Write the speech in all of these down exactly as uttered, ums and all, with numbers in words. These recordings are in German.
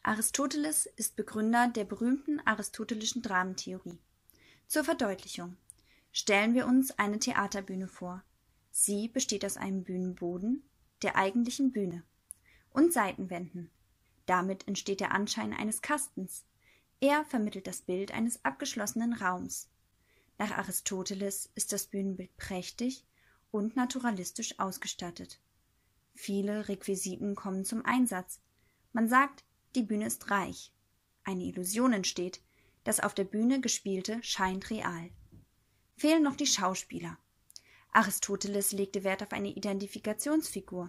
Aristoteles ist Begründer der berühmten aristotelischen Dramentheorie. Zur Verdeutlichung stellen wir uns eine Theaterbühne vor. Sie besteht aus einem Bühnenboden, der eigentlichen Bühne, und Seitenwänden. Damit entsteht der Anschein eines Kastens. Er vermittelt das Bild eines abgeschlossenen Raums. Nach Aristoteles ist das Bühnenbild prächtig und naturalistisch ausgestattet. Viele Requisiten kommen zum Einsatz. Man sagt, die Bühne ist reich. Eine Illusion entsteht, das auf der Bühne Gespielte scheint real. Fehlen noch die Schauspieler. Aristoteles legte Wert auf eine Identifikationsfigur.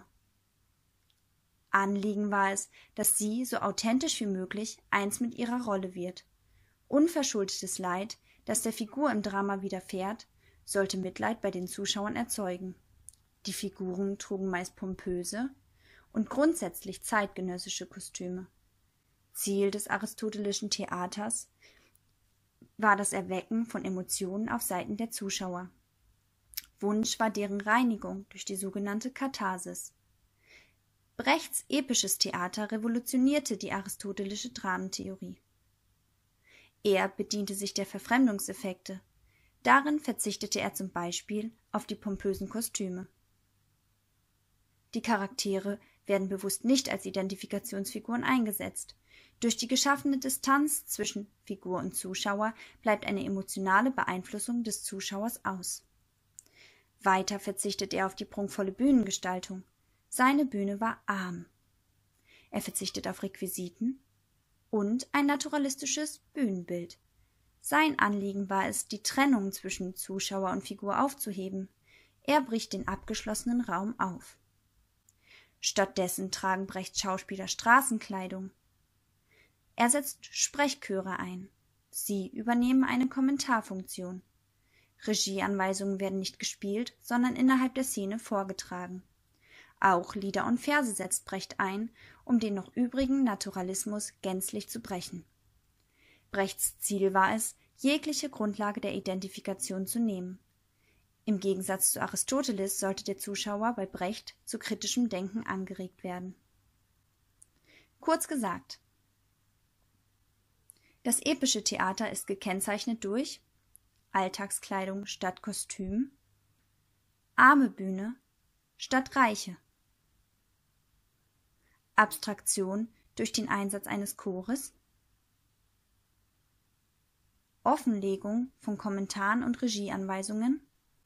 Anliegen war es, dass sie so authentisch wie möglich eins mit ihrer Rolle wird. Unverschuldetes Leid, das der Figur im Drama widerfährt, sollte Mitleid bei den Zuschauern erzeugen. Die Figuren trugen meist pompöse und grundsätzlich zeitgenössische Kostüme. Ziel des aristotelischen Theaters war das Erwecken von Emotionen auf Seiten der Zuschauer. Wunsch war deren Reinigung durch die sogenannte Katharsis. Brechts episches Theater revolutionierte die aristotelische Dramentheorie. Er bediente sich der Verfremdungseffekte. Darin verzichtete er zum Beispiel auf die pompösen Kostüme. Die Charaktere werden bewusst nicht als Identifikationsfiguren eingesetzt. Durch die geschaffene Distanz zwischen Figur und Zuschauer bleibt eine emotionale Beeinflussung des Zuschauers aus. Weiter verzichtet er auf die prunkvolle Bühnengestaltung. Seine Bühne war arm. Er verzichtet auf Requisiten und ein naturalistisches Bühnenbild. Sein Anliegen war es, die Trennung zwischen Zuschauer und Figur aufzuheben. Er bricht den abgeschlossenen Raum auf. Stattdessen tragen Brechts Schauspieler Straßenkleidung. Er setzt Sprechchöre ein. Sie übernehmen eine Kommentarfunktion. Regieanweisungen werden nicht gespielt, sondern innerhalb der Szene vorgetragen. Auch Lieder und Verse setzt Brecht ein, um den noch übrigen Naturalismus gänzlich zu brechen. Brechts Ziel war es, jegliche Grundlage der Identifikation zu nehmen. Im Gegensatz zu Aristoteles sollte der Zuschauer bei Brecht zu kritischem Denken angeregt werden. Kurz gesagt: Das epische Theater ist gekennzeichnet durch Alltagskleidung statt Kostüm, arme Bühne statt reiche, Abstraktion durch den Einsatz eines Chores, Offenlegung von Kommentaren und Regieanweisungen,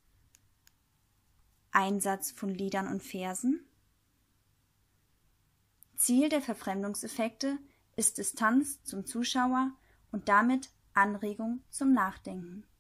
Einsatz von Liedern und Versen. Ziel der Verfremdungseffekte ist Distanz zum Zuschauer und damit Anregung zum Nachdenken.